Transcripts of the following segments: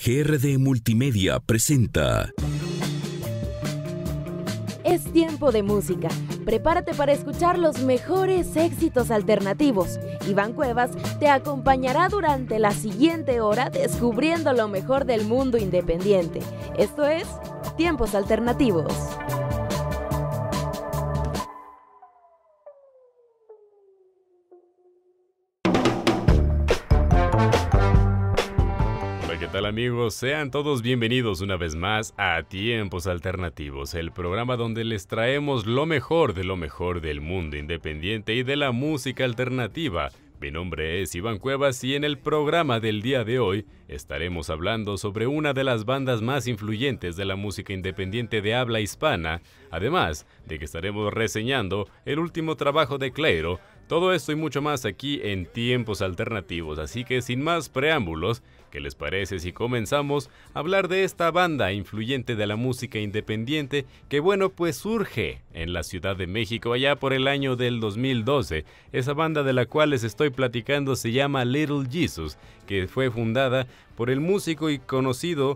GRD Multimedia presenta. Es tiempo de música. Prepárate para escuchar los mejores éxitos alternativos. Iván Cuevas te acompañará durante la siguiente hora descubriendo lo mejor del mundo independiente. Esto es Tiempos Alternativos. ¿Qué tal, amigos? Sean todos bienvenidos una vez más a Tiempos Alternativos, el programa donde les traemos lo mejor del mundo independiente y de la música alternativa. Mi nombre es Iván Cuevas y en el programa del día de hoy estaremos hablando sobre una de las bandas más influyentes de la música independiente de habla hispana, además de que estaremos reseñando el último trabajo de Clairo. Todo esto y mucho más aquí en Tiempos Alternativos, así que sin más preámbulos, ¿qué les parece si comenzamos a hablar de esta banda influyente de la música independiente que pues surge en la Ciudad de México allá por el año del 2012? Esa banda de la cual les estoy platicando se llama Little Jesus, que fue fundada por el músico y conocido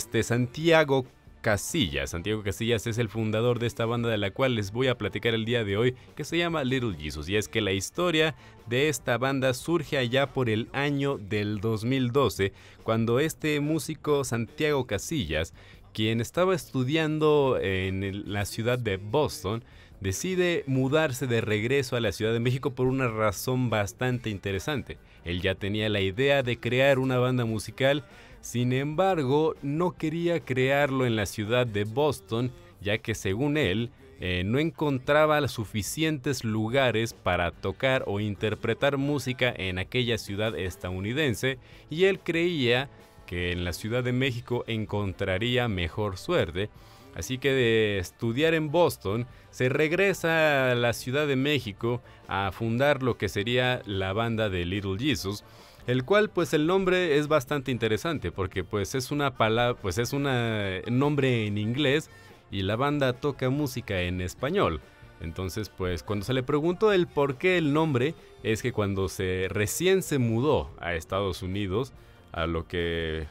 Santiago Casillas. Santiago Casillas es el fundador de esta banda de la cual les voy a platicar el día de hoy, que se llama Little Jesus. Y es que la historia de esta banda surge allá por el año del 2012, cuando este músico Santiago Casillas, quien estaba estudiando en la ciudad de Boston, decide mudarse de regreso a la Ciudad de México por una razón bastante interesante. Él ya tenía la idea de crear una banda musical. Sin embargo, no quería crearlo en la ciudad de Boston, ya que según él, no encontraba suficientes lugares para tocar o interpretar música en aquella ciudad estadounidense, y él creía que en la Ciudad de México encontraría mejor suerte. Así que de estudiar en Boston, se regresa a la Ciudad de México a fundar lo que sería la banda de Little Jesus, el cual el nombre es bastante interesante porque es una palabra, es un nombre en inglés y la banda toca música en español. Entonces cuando se le preguntó el por qué el nombre, es que cuando recién se mudó a Estados Unidos, a lo que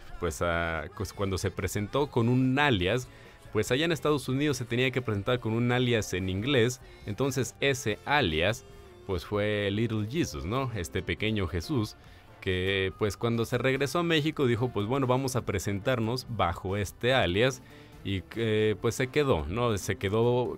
cuando se presentó con un alias, allá en Estados Unidos se tenía que presentar con un alias en inglés. Entonces ese alias fue Little Jesus, ¿no? Este pequeño Jesús, que cuando se regresó a México dijo vamos a presentarnos bajo este alias, y se quedó, ¿no? Se quedó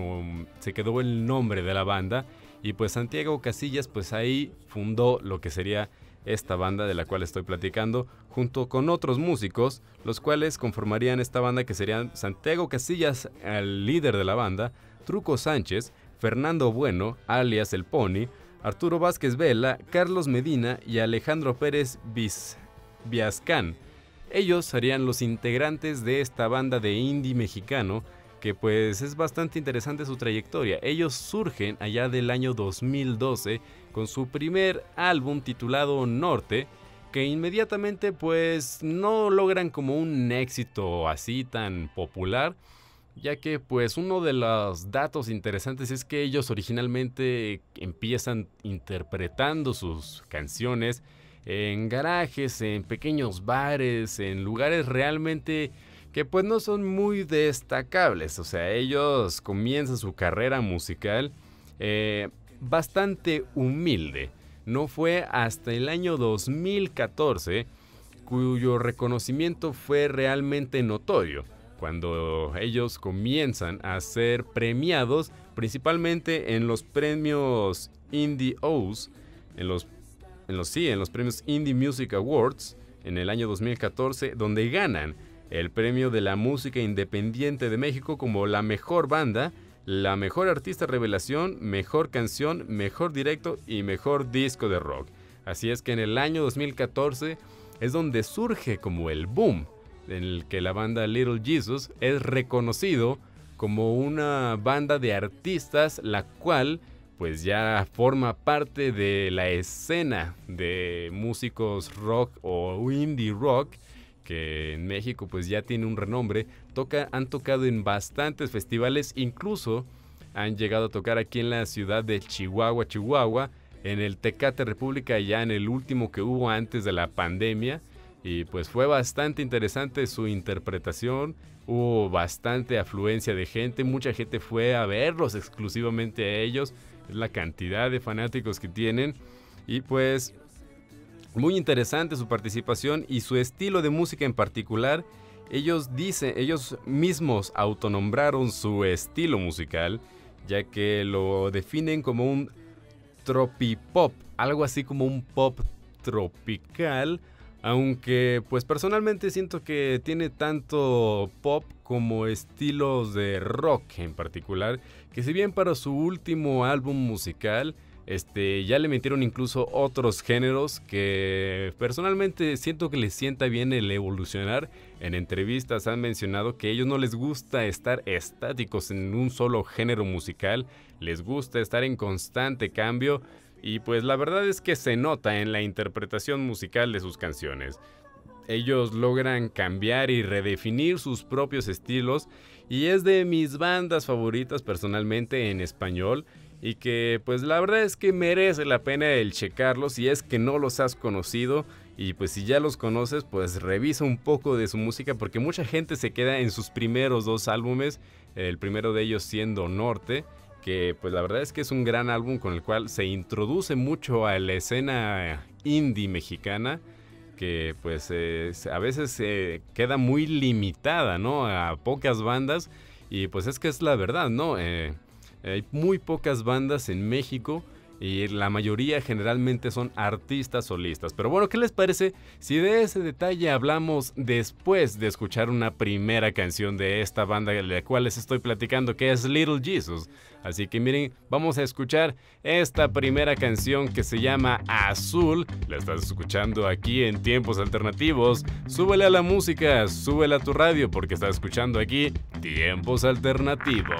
el nombre de la banda, y Santiago Casillas ahí fundó lo que sería esta banda de la cual estoy platicando, junto con otros músicos, los cuales conformarían esta banda, que serían Santiago Casillas, el líder de la banda, Truco Sánchez, Fernando Bueno, alias El Pony, Arturo Vázquez Vela, Carlos Medina y Alejandro Pérez Viascán. Ellos serían los integrantes de esta banda de indie mexicano, que es bastante interesante su trayectoria. Ellos surgen allá del año 2012 con su primer álbum titulado Norte, que inmediatamente no logran como un éxito así tan popular, ya que uno de los datos interesantes es que ellos originalmente empiezan interpretando sus canciones en garajes, en pequeños bares, en lugares realmente que no son muy destacables. O sea, ellos comienzan su carrera musical bastante humilde. No fue hasta el año 2014 cuyo reconocimiento fue realmente notorio, cuando ellos comienzan a ser premiados principalmente en los premios Indie O's, en los premios Indie Music Awards en el año 2014, donde ganan el premio de la música independiente de México como la mejor banda, la mejor artista revelación, mejor canción, mejor directo y mejor disco de rock. Así es que en el año 2014 es donde surge como el boom, en el que la banda Little Jesus es reconocido como una banda de artistas, la cual ya forma parte de la escena de músicos rock o indie rock, que en México ya tiene un renombre. Han tocado en bastantes festivales, incluso han llegado a tocar aquí en la ciudad de Chihuahua, en el Tecate República, ya en el último que hubo antes de la pandemia. y pues fue bastante interesante su interpretación. Hubo bastante afluencia de gente, mucha gente fue a verlos exclusivamente a ellos, es la cantidad de fanáticos que tienen, y pues muy interesante su participación y su estilo de música en particular. Ellos mismos autonombraron su estilo musical, ya que lo definen como un tropipop, algo así como un pop tropical, aunque pues personalmente siento que tiene tanto pop como estilos de rock en particular, que si bien para su último álbum musical ya le metieron incluso otros géneros que personalmente siento que les sienta bien el evolucionar. En entrevistas han mencionado que a ellos no les gusta estar estáticos en un solo género musical, les gusta estar en constante cambio, y pues la verdad es que se nota en la interpretación musical de sus canciones. Ellos logran cambiar y redefinir sus propios estilos, y es de mis bandas favoritas personalmente en español, y que pues la verdad es que merece la pena el checarlos si es que no los has conocido, y pues si ya los conoces pues revisa un poco de su música, porque mucha gente se queda en sus primeros 2 álbumes, el primero de ellos siendo Norte, que pues la verdad es que es un gran álbum con el cual se introduce mucho a la escena indie mexicana, que pues a veces queda muy limitada, ¿no?, a pocas bandas, y pues es que es la verdad, ¿no? Hay muy pocas bandas en México y la mayoría generalmente son artistas solistas. Pero bueno, ¿qué les parece si de ese detalle hablamos después de escuchar una primera canción de esta banda de la cual les estoy platicando, que es Little Jesus? Así que miren, vamos a escuchar esta primera canción que se llama Azul. La estás escuchando aquí en Tiempos Alternativos. Súbele a la música, súbele a tu radio, porque estás escuchando aquí Tiempos Alternativos.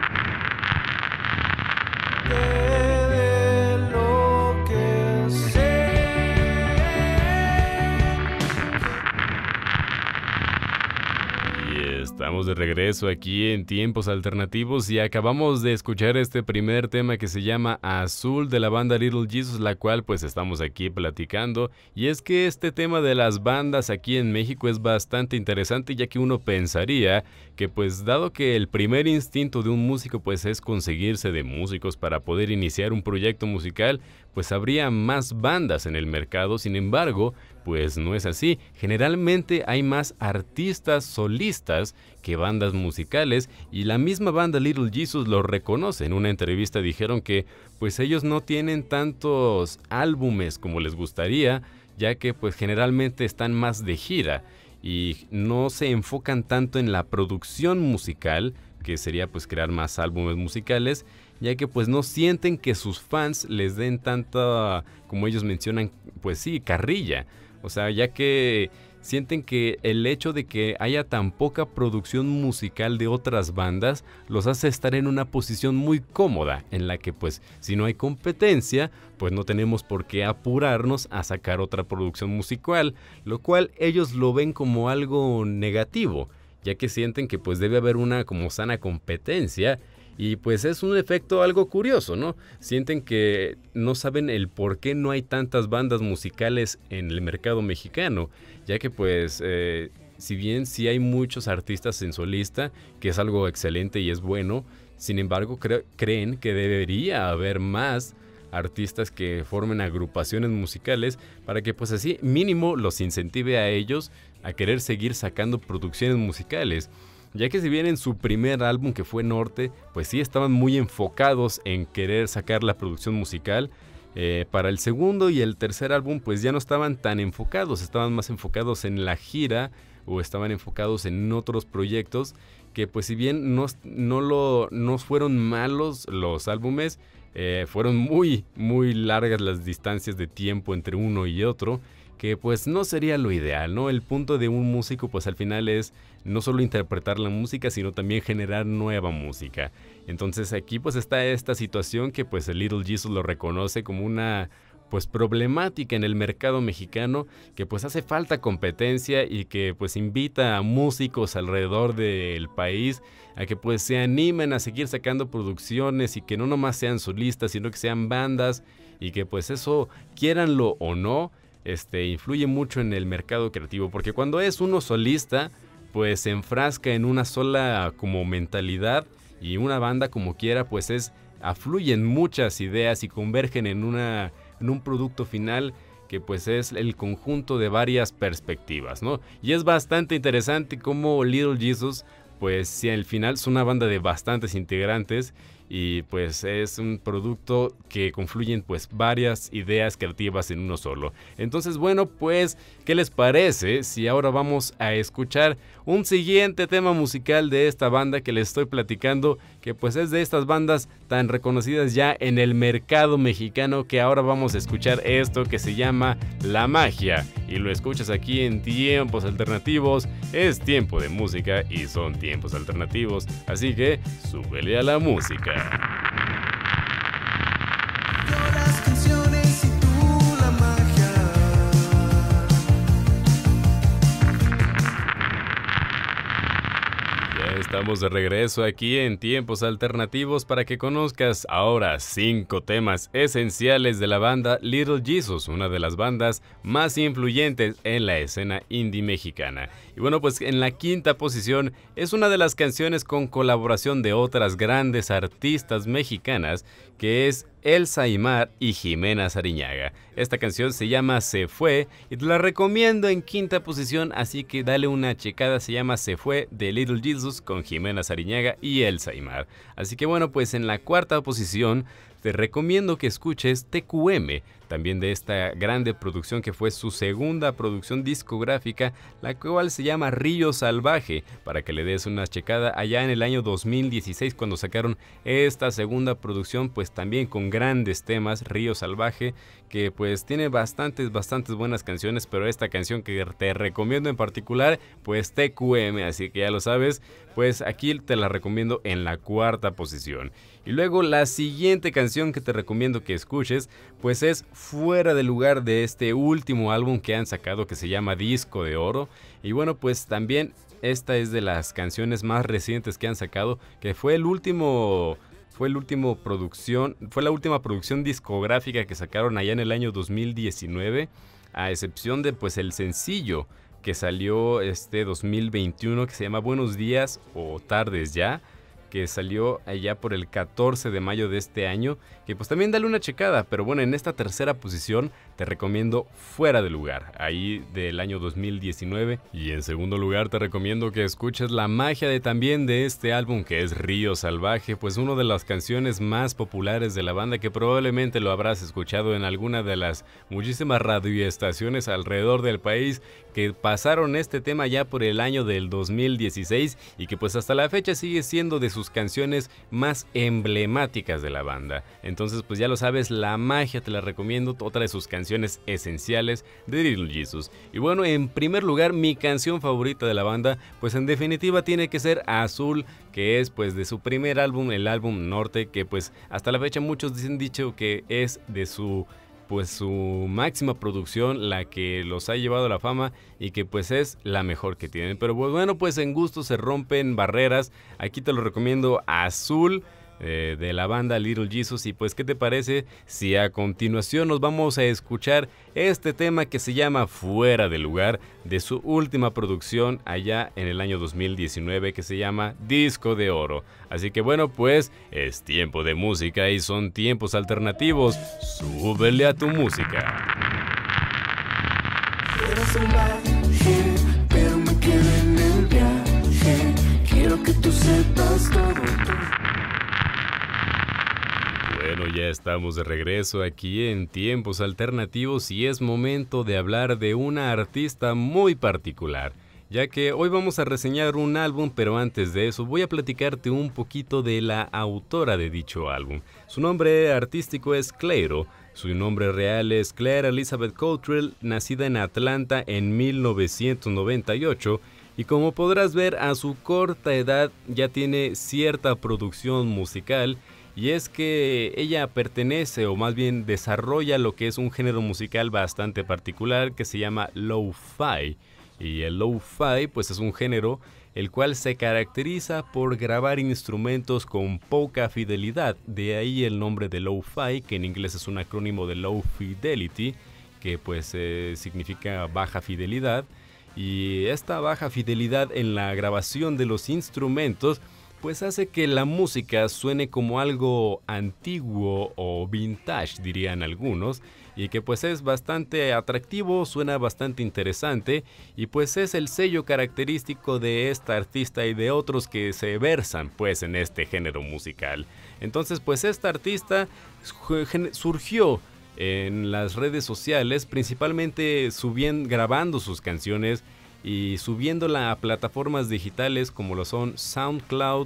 Estamos de regreso aquí en Tiempos Alternativos y acabamos de escuchar este primer tema que se llama Azul de la banda Little Jesus, la cual pues estamos aquí platicando. Y es que este tema de las bandas aquí en México es bastante interesante, ya que uno pensaría que pues dado que el primer instinto de un músico pues es conseguirse de músicos para poder iniciar un proyecto musical, pues habría más bandas en el mercado. Sin embargo, pues no es así. Generalmente hay más artistas solistas que bandas musicales, y la misma banda Little Jesus lo reconoce. En una entrevista dijeron que pues ellos no tienen tantos álbumes como les gustaría, ya que pues generalmente están más de gira y no se enfocan tanto en la producción musical, que sería pues crear más álbumes musicales, ya que pues no sienten que sus fans les den tanta, como ellos mencionan, pues sí, carrilla. O sea, ya que sienten que el hecho de que haya tan poca producción musical de otras bandas los hace estar en una posición muy cómoda, en la que pues si no hay competencia, pues no tenemos por qué apurarnos a sacar otra producción musical, lo cual ellos lo ven como algo negativo, ya que sienten que pues debe haber una como sana competencia. Y pues es un efecto algo curioso, ¿no? Sienten que no saben el por qué no hay tantas bandas musicales en el mercado mexicano, ya que pues si bien sí hay muchos artistas en solista, que es algo excelente y es bueno, sin embargo creen que debería haber más artistas que formen agrupaciones musicales para que pues así mínimo los incentive a ellos a querer seguir sacando producciones musicales. Ya que si bien en su primer álbum, que fue Norte, pues sí estaban muy enfocados en querer sacar la producción musical, para el segundo y el tercer álbum pues ya no estaban tan enfocados, estaban más enfocados en la gira o estaban enfocados en otros proyectos, que pues si bien no fueron malos los álbumes, fueron muy largas las distancias de tiempo entre uno y otro, que pues no sería lo ideal, ¿no? El punto de un músico pues al final es no solo interpretar la música, sino también generar nueva música. Entonces aquí pues está esta situación que pues el Little Jesus lo reconoce como una pues problemática en el mercado mexicano, que pues hace falta competencia y que pues invita a músicos alrededor del país a que pues se animen a seguir sacando producciones y que no nomás sean solistas, sino que sean bandas, y que pues eso, quiéranlo o no, influye mucho en el mercado creativo, porque cuando es uno solista, pues se enfrasca en una sola como mentalidad, y una banda como quiera, pues afluyen muchas ideas y convergen en un producto final que pues es el conjunto de varias perspectivas, ¿no? Y es bastante interesante cómo Little Jesus, pues si al final es una banda de bastantes integrantes, y pues es un producto que confluyen pues varias ideas creativas en uno solo. Entonces, bueno, pues, ¿qué les parece si ahora vamos a escuchar un siguiente tema musical de esta banda que les estoy platicando, que pues es de estas bandas tan reconocidas ya en el mercado mexicano, que ahora vamos a escuchar esto que se llama La Magia, y lo escuchas aquí en Tiempos Alternativos? Es tiempo de música y son tiempos alternativos, así que súbele a la música. Yo las canciones y tú la magia. Ya estamos de regreso aquí en Tiempos Alternativos para que conozcas ahora 5 temas esenciales de la banda Little Jesus, una de las bandas más influyentes en la escena indie mexicana. Y bueno, pues en la quinta posición es una de las canciones con colaboración de otras grandes artistas mexicanas, que es Elsa Aimar y Jimena Sariñaga. Esta canción se llama Se Fue y te la recomiendo en quinta posición, así que dale una checada. Se llama Se Fue de Little Jesus con Jimena Sariñaga y Elsa Aimar. Así que bueno, pues en la cuarta posición te recomiendo que escuches TQM, también de esta grande producción que fue su segunda producción discográfica, la cual se llama Río Salvaje, para que le des una checada allá en el año 2016 cuando sacaron esta segunda producción, pues también con grandes temas, Río Salvaje, que pues tiene bastantes buenas canciones, pero esta canción que te recomiendo en particular, pues TQM, así que ya lo sabes, pues aquí te la recomiendo en la cuarta posición. Y luego la siguiente canción que te recomiendo que escuches, pues es Fuera de Lugar, de este último álbum que han sacado que se llama Disco de Oro. Y bueno, pues también esta es de las canciones más recientes que han sacado, que fue la última producción discográfica que sacaron allá en el año 2019, a excepción de pues el sencillo que salió 2021, que se llama Buenos Días o Tardes Ya, que salió allá por el 14 de mayo de este año, que pues también dale una checada. Pero bueno, en esta tercera posición te recomiendo Fuera de Lugar, ahí del año 2019. Y en segundo lugar te recomiendo que escuches La Magia también de este álbum, que es Río Salvaje, pues una de las canciones más populares de la banda, que probablemente lo habrás escuchado en alguna de las muchísimas radioestaciones alrededor del país que pasaron este tema ya por el año del 2016, y que pues hasta la fecha sigue siendo de sus canciones más emblemáticas de la banda. Entonces pues ya lo sabes, La Magia te la recomiendo, otra de sus canciones esenciales de Little Jesus. Y bueno, en primer lugar, mi canción favorita de la banda, pues en definitiva tiene que ser Azul, que es pues de su primer álbum, el álbum Norte, que pues hasta la fecha muchos han dicho que es de su máxima producción, la que los ha llevado a la fama, y que pues es la mejor que tienen. Pero bueno, pues en gusto se rompen barreras. Aquí te lo recomiendo, Azul, de la banda Little Jesus. Y pues, ¿qué te parece si a continuación nos vamos a escuchar este tema que se llama Fuera de Lugar, de su última producción allá en el año 2019, que se llama Disco de Oro? Así que bueno, pues es tiempo de música y son tiempos alternativos. Súbele a tu música. Quiero salvaje, pero me quedé en el viaje. Quiero que tú sepas todo. Bueno, ya estamos de regreso aquí en Tiempos Alternativos y es momento de hablar de una artista muy particular, ya que hoy vamos a reseñar un álbum, pero antes de eso voy a platicarte un poquito de la autora de dicho álbum. Su nombre artístico es Clairo, su nombre real es Claire Elizabeth Cottrell, nacida en Atlanta en 1998, y como podrás ver, a su corta edad ya tiene cierta producción musical. Y es que ella pertenece, o más bien desarrolla, lo que es un género musical bastante particular que se llama lo-fi. Y el lo-fi pues es un género el cual se caracteriza por grabar instrumentos con poca fidelidad. De ahí el nombre de lo-fi, que en inglés es un acrónimo de low fidelity. que pues significa baja fidelidad, y esta baja fidelidad en la grabación de los instrumentos pues hace que la música suene como algo antiguo o vintage, dirían algunos, y que pues es bastante atractivo, suena bastante interesante, y pues es el sello característico de esta artista y de otros que se versan pues en este género musical. Entonces pues esta artista surgió en las redes sociales, principalmente grabando sus canciones y subiéndola a plataformas digitales como lo son SoundCloud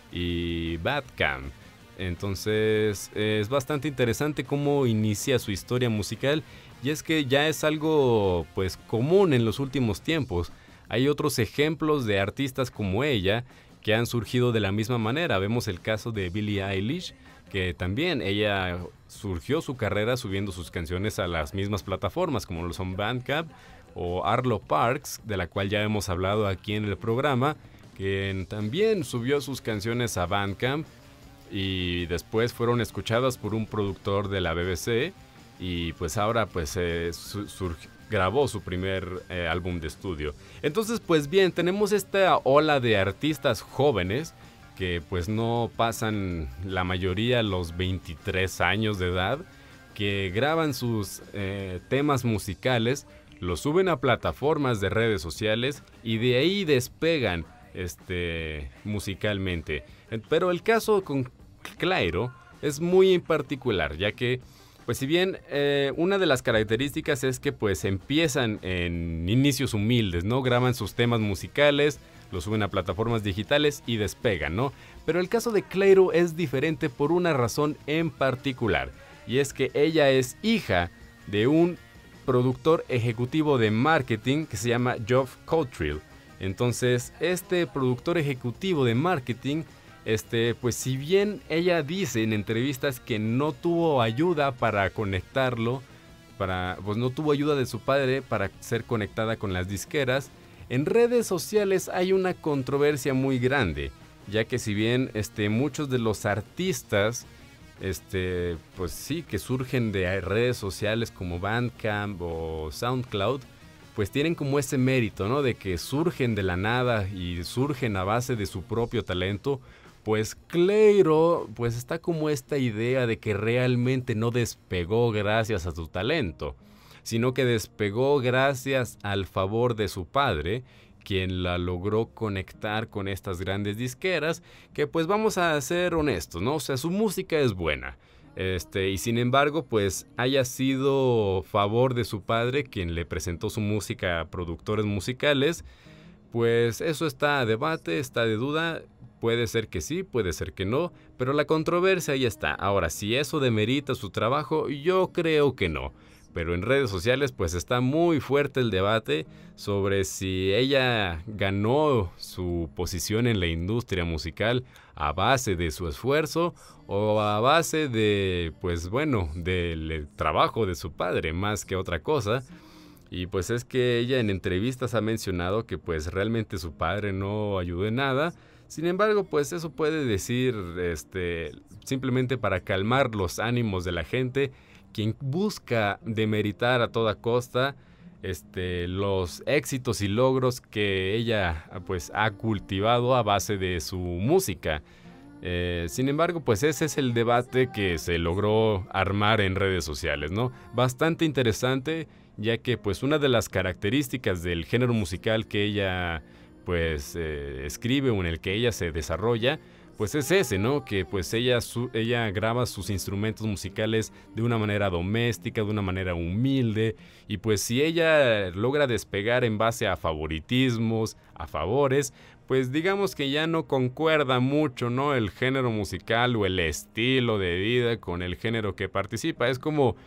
y Bandcamp. Entonces es bastante interesante cómo inicia su historia musical, y es que ya es algo pues común en los últimos tiempos. Hay otros ejemplos de artistas como ella que han surgido de la misma manera. Vemos el caso de Billie Eilish, que también ella surgió su carrera subiendo sus canciones a las mismas plataformas como lo son Bandcamp, o Arlo Parks, de la cual ya hemos hablado aquí en el programa, que también subió sus canciones a Bandcamp y después fueron escuchadas por un productor de la BBC, y pues ahora pues grabó su primer álbum de estudio. Entonces pues bien, tenemos esta ola de artistas jóvenes que pues no pasan la mayoría los 23 años de edad, que graban sus temas musicales, los suben a plataformas de redes sociales y de ahí despegan musicalmente. Pero el caso con Clairo es muy particular, ya que pues si bien una de las características es que pues empiezan en inicios humildes, ¿no? Graban sus temas musicales, los suben a plataformas digitales y despegan, ¿no? Pero el caso de Clairo es diferente por una razón en particular, y es que ella es hija de un productor ejecutivo de marketing que se llama Geoff Cottrell. Entonces, este productor ejecutivo de marketing, pues si bien ella dice en entrevistas que no tuvo ayuda para conectarlo, pues no tuvo ayuda de su padre para ser conectada con las disqueras, en redes sociales hay una controversia muy grande, ya que si bien muchos de los artistas pues sí, que surgen de redes sociales como Bandcamp o SoundCloud, pues tienen como ese mérito, ¿no? De que surgen de la nada y surgen a base de su propio talento. Pues Clairo, pues está como esta idea de que realmente no despegó gracias a su talento, sino que despegó gracias al favor de su padre, quien la logró conectar con estas grandes disqueras, que pues vamos a ser honestos, ¿no? O sea, su música es buena, y sin embargo, pues haya sido favor de su padre quien le presentó su música a productores musicales, pues eso está a debate, está de duda. Puede ser que sí, puede ser que no, pero la controversia ahí está. Ahora, si eso demerita su trabajo, yo creo que no. Pero en redes sociales pues está muy fuerte el debate sobre si ella ganó su posición en la industria musical a base de su esfuerzo o a base de, pues bueno, del trabajo de su padre más que otra cosa. Y pues es que ella en entrevistas ha mencionado que pues realmente su padre no ayudó en nada. Sin embargo, pues eso puede decir simplemente para calmar los ánimos de la gente, quien busca demeritar a toda costa los éxitos y logros que ella pues ha cultivado a base de su música. Sin embargo, pues ese es el debate que se logró armar en redes sociales, ¿no? Bastante interesante, ya que pues una de las características del género musical que ella pues escribe o en el que ella se desarrolla, pues es ese, ¿no? Que pues ella graba sus instrumentos musicales de una manera doméstica, de una manera humilde, y pues si ella logra despegar en base a favoritismos, a favores, pues digamos que ya no concuerda mucho, ¿no? El género musical o el estilo de vida con el género que participa. Es como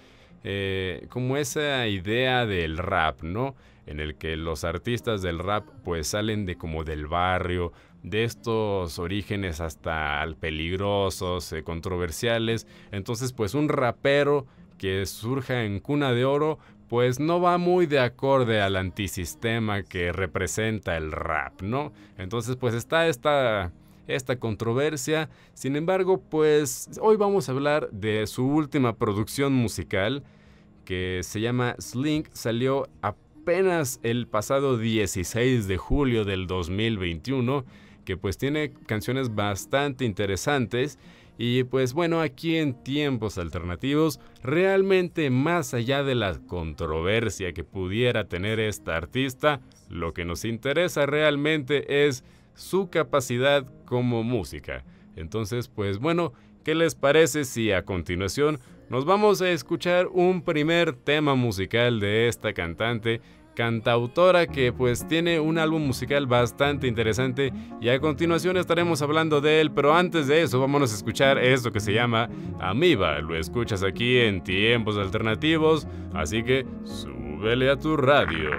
esa idea del rap, ¿no? En el que los artistas del rap pues salen de como del barrio, de estos orígenes hasta peligrosos, controversiales. Entonces pues un rapero que surja en cuna de oro pues no va muy de acorde al antisistema que representa el rap, ¿no? Entonces pues está esta controversia. Sin embargo, pues hoy vamos a hablar de su última producción musical, que se llama Slink, salió apenas el pasado 16 de julio del 2021, que pues tiene canciones bastante interesantes. Y pues bueno, aquí en Tiempos Alternativos, realmente más allá de la controversia que pudiera tener esta artista, lo que nos interesa realmente es su capacidad como música. Entonces, pues bueno, ¿qué les parece si a continuación nos vamos a escuchar un primer tema musical de esta cantautora que pues tiene un álbum musical bastante interesante, y a continuación estaremos hablando de él? Pero antes de eso, vámonos a escuchar esto que se llama Amoeba. Lo escuchas aquí en Tiempos Alternativos, así que súbele a tu radio.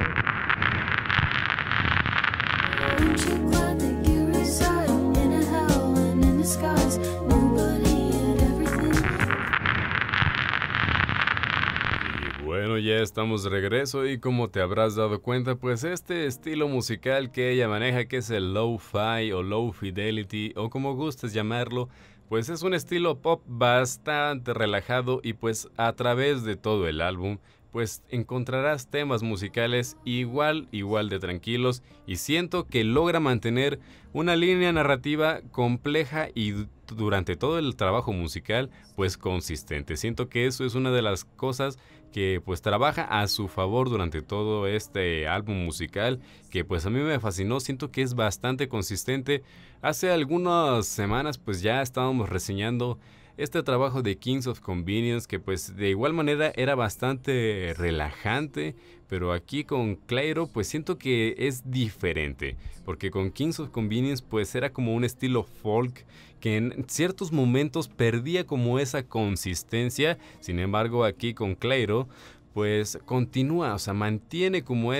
Bueno, ya estamos de regreso y como te habrás dado cuenta, pues este estilo musical que ella maneja, que es el lo-fi o low fidelity o como gustes llamarlo, pues es un estilo pop bastante relajado, y pues a través de todo el álbum pues encontrarás temas musicales igual de tranquilos, y siento que logra mantener una línea narrativa compleja y durante todo el trabajo musical pues consistente. Siento que eso es una de las cosas que pues trabaja a su favor durante todo este álbum musical, que pues a mí me fascinó. Siento que es bastante consistente. Hace algunas semanas pues ya estábamos reseñando este trabajo de Kings of Convenience, que pues de igual manera era bastante relajante, pero aquí con Clairo pues siento que es diferente, porque con Kings of Convenience pues era como un estilo folk que en ciertos momentos perdía como esa consistencia. Sin embargo, aquí con Clairo pues continúa, o sea, mantiene como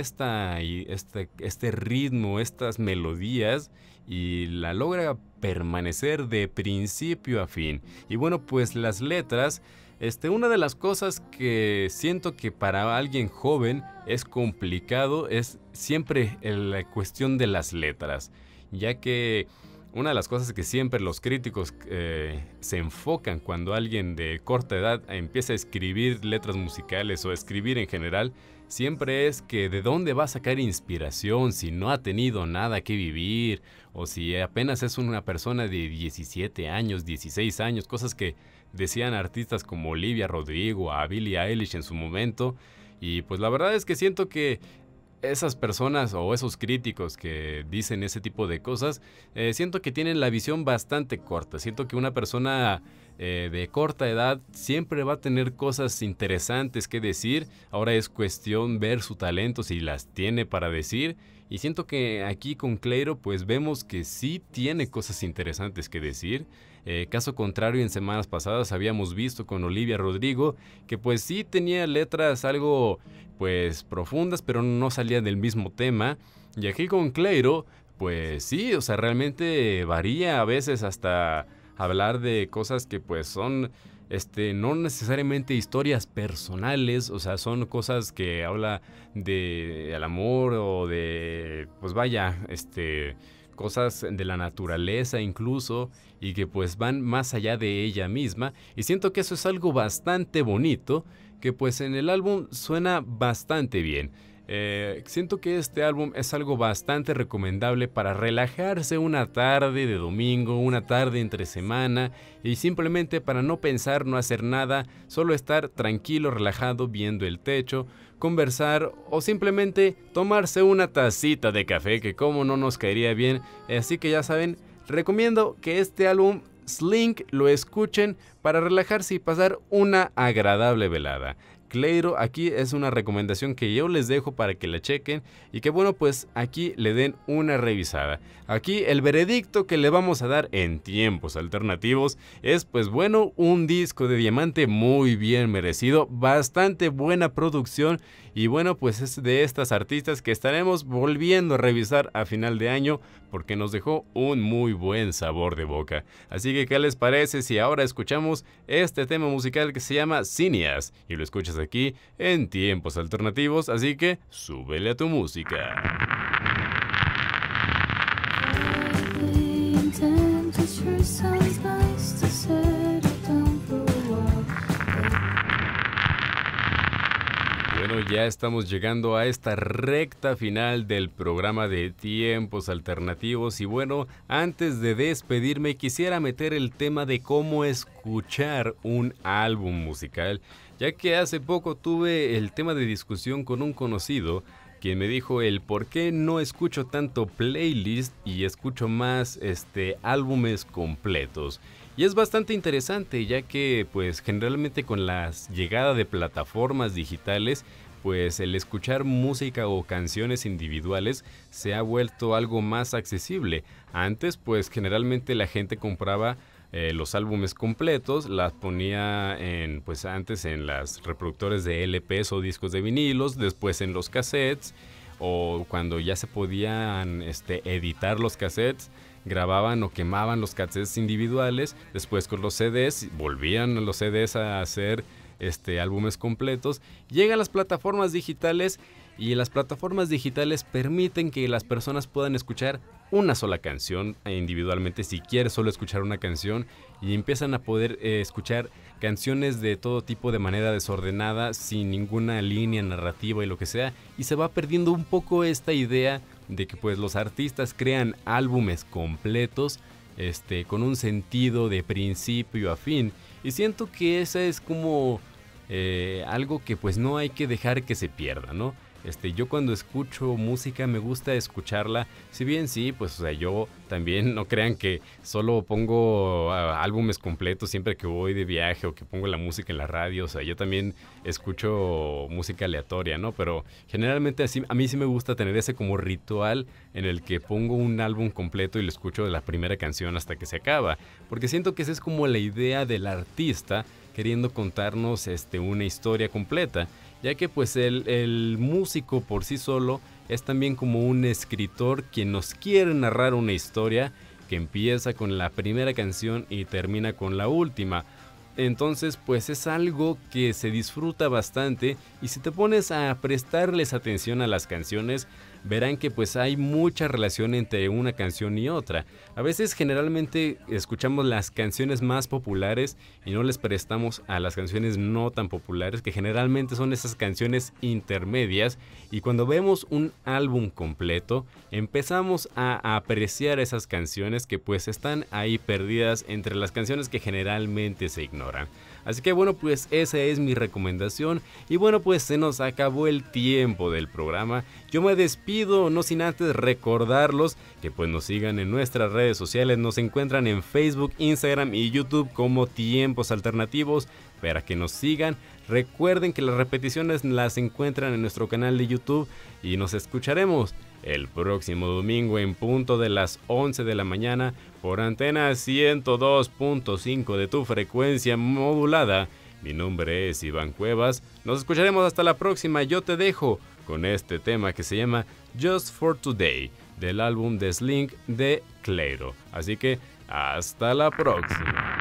este ritmo, estas melodías, y la logra permanecer de principio a fin. Y bueno, pues las letras, una de las cosas que siento que para alguien joven es complicado es siempre la cuestión de las letras, ya que una de las cosas que siempre los críticos se enfocan cuando alguien de corta edad empieza a escribir letras musicales o a escribir en general, siempre es que de dónde va a sacar inspiración si no ha tenido nada que vivir, o si apenas es una persona de 17 años, 16 años, cosas que decían artistas como Olivia Rodrigo, a Billie Eilish en su momento. Y pues la verdad es que siento que esas personas o esos críticos que dicen ese tipo de cosas, siento que tienen la visión bastante corta. Siento que una persona de corta edad siempre va a tener cosas interesantes que decir. Ahora es cuestión ver su talento, si las tiene para decir. Y siento que aquí con Clairo pues vemos que sí tiene cosas interesantes que decir. Caso contrario, en semanas pasadas habíamos visto con Olivia Rodrigo que pues sí tenía letras algo pues profundas, pero no salían del mismo tema. Y aquí con Clairo pues sí, o sea, realmente varía a veces hasta hablar de cosas que pues son no necesariamente historias personales, o sea, son cosas que habla de el amor o de pues vaya, cosas de la naturaleza incluso, y que pues van más allá de ella misma. Y siento que eso es algo bastante bonito, que pues en el álbum suena bastante bien. Siento que este álbum es algo bastante recomendable para relajarse una tarde de domingo, una tarde entre semana, y simplemente para no pensar, no hacer nada, solo estar tranquilo, relajado, viendo el techo, conversar o simplemente tomarse una tacita de café, que como no nos caería bien. Así que ya saben, recomiendo que este álbum Slink lo escuchen para relajarse y pasar una agradable velada. Clairo aquí es una recomendación que yo les dejo para que la chequen y que bueno, pues aquí le den una revisada. Aquí el veredicto que le vamos a dar en Tiempos Alternativos es pues bueno, un disco de diamante muy bien merecido, bastante buena producción, y bueno, pues es de estas artistas que estaremos volviendo a revisar a final de año porque nos dejó un muy buen sabor de boca. Así que ¿qué les parece si ahora escuchamos este tema musical que se llama Cineas y lo escuchas aquí en Tiempos Alternativos? Así que súbele a tu música. Bueno, ya estamos llegando a esta recta final del programa de Tiempos Alternativos y bueno, antes de despedirme quisiera meter el tema de cómo escuchar un álbum musical, ya que hace poco tuve el tema de discusión con un conocido quien me dijo el por qué no escucho tanto playlist y escucho más álbumes completos. Y es bastante interesante, ya que pues generalmente con la llegada de plataformas digitales, pues el escuchar música o canciones individuales se ha vuelto algo más accesible. Antes pues generalmente la gente compraba los álbumes completos, las ponía antes en las reproductores de LPs o discos de vinilos, después en los cassettes, o cuando ya se podían editar los cassettes, grababan o quemaban los cassettes individuales, después con los CDs, volvían los CDs a hacer álbumes completos. Llegan las plataformas digitales y las plataformas digitales permiten que las personas puedan escuchar una sola canción individualmente si quieres solo escuchar una canción, y empiezan a poder escuchar canciones de todo tipo de manera desordenada, sin ninguna línea narrativa y lo que sea, y se va perdiendo un poco esta idea de que pues los artistas crean álbumes completos con un sentido de principio a fin, y siento que esa es como algo que pues no hay que dejar que se pierda, ¿no? Yo cuando escucho música me gusta escucharla, si bien sí, pues yo también no crean que solo pongo álbumes completos siempre que voy de viaje o que pongo la música en la radio, yo también escucho música aleatoria, ¿no? Pero generalmente así, a mí sí me gusta tener ese como ritual en el que pongo un álbum completo y lo escucho de la primera canción hasta que se acaba, porque siento que esa es como la idea del artista queriendo contarnos una historia completa, ya que pues el músico por sí solo es también como un escritor quien nos quiere narrar una historia que empieza con la primera canción y termina con la última. Entonces pues es algo que se disfruta bastante, y si te pones a prestarles atención a las canciones, verán que pues hay mucha relación entre una canción y otra. A veces generalmente escuchamos las canciones más populares y no les prestamos a las canciones no tan populares, que generalmente son esas canciones intermedias, y cuando vemos un álbum completo empezamos a apreciar esas canciones que pues están ahí perdidas entre las canciones que generalmente se ignoran. Así que bueno, pues esa es mi recomendación. Y bueno, pues se nos acabó el tiempo del programa. Yo me despido, no sin antes recordarlos que pues nos sigan en nuestras redes sociales. Nos encuentran en Facebook, Instagram y YouTube como Tiempos Alternativos, para que nos sigan. Recuerden que las repeticiones las encuentran en nuestro canal de YouTube, y nos escucharemos el próximo domingo en punto de las 11 de la mañana por antena 102.5 de tu frecuencia modulada. Mi nombre es Iván Cuevas. Nos escucharemos hasta la próxima. Yo te dejo con este tema que se llama Just for Today, del álbum The Sling de Cleiro. Así que hasta la próxima.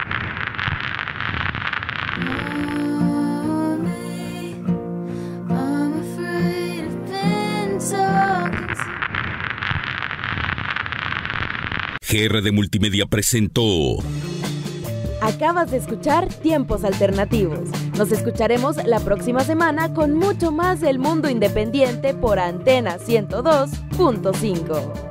GR de Multimedia presentó. Acabas de escuchar Tiempos Alternativos. Nos escucharemos la próxima semana con mucho más del mundo independiente por antena 102.5.